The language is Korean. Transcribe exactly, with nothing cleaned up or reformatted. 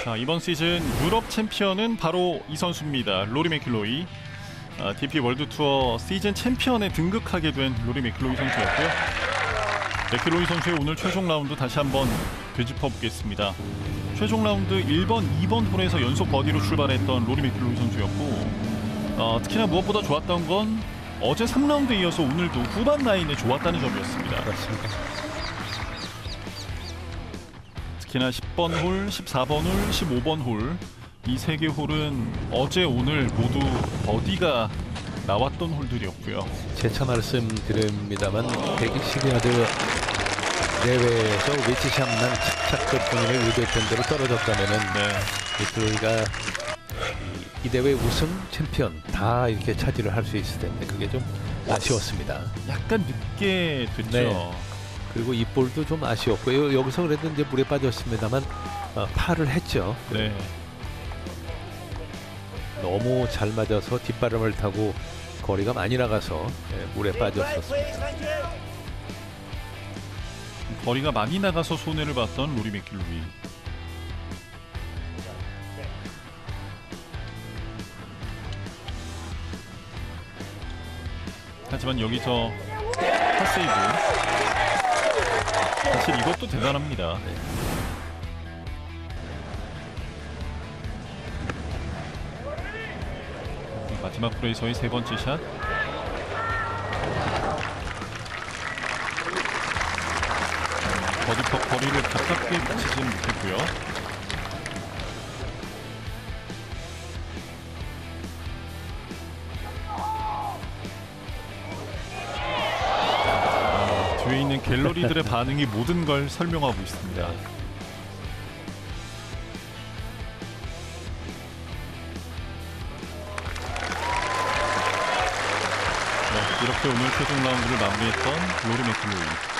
자, 이번 시즌 유럽 챔피언은 바로 이 선수입니다. 로리 맥킬로이. 아, 디피 월드 투어 시즌 챔피언에 등극하게 된 로리 맥킬로이 선수였고요. 맥킬로이 선수의 오늘 최종 라운드 다시 한번 되짚어 보겠습니다. 최종 라운드 일 번, 이 번 홀에서 연속 버디로 출발했던 로리 맥킬로이 선수였고, 어, 특히나 무엇보다 좋았던 건 어제 삼 라운드에 이어서 오늘도 후반 라인에 좋았다는 점이었습니다. 그렇습니다. 특히나 십 번 홀, 십사 번 홀, 십오 번 홀 이 세 개 홀은 어제 오늘 모두 버디가 나왔던 홀들이었고요. 재차 말씀드립니다만 백이십 야드 내외에서 웨지샷만 착착 본인의 의도했던 대로 떨어졌다면은 네. 맥킬로이가 이, 이 대회 우승 챔피언 다 이렇게 차지를 할 수 있을 텐데 그게 좀 아쉬웠습니다. 약간 늦게 됐죠. 네. 그리고 이 볼도 좀 아쉬웠고요. 여기서 그래도 이제 물에 빠졌습니다만 어, 파를 했죠. 네. 너무 잘 맞아서 뒷바람을 타고 거리가 많이 나가서 네, 물에 빠졌었습니다. 거리가 많이 나가서 손해를 봤던 로리 맥킬로이. 하지만 여기서 팟세이브. 사실 이것도 대단합니다. 네. 마지막 홀에서의 세 번째 샷. 버디컵 거리를 가깝게 붙이진 못했고요. 아, 뒤에 있는 갤러리들의 반응이 모든 걸 설명하고 있습니다. 네, 이렇게 오늘 최종 라운드를 마무리했던 로리 맥킬로이.